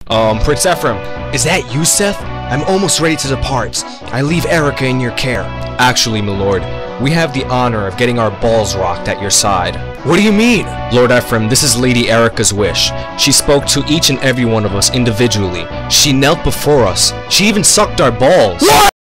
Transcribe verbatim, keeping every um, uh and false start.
Um, Prince Ephraim. Is that you, Seth? I'm almost ready to depart. I leave Erica in your care. Actually, my lord, we have the honor of getting our balls rocked at your side. What do you mean? Lord Ephraim, this is Lady Erica's wish. She spoke to each and every one of us individually. She knelt before us. She even sucked our balls. What?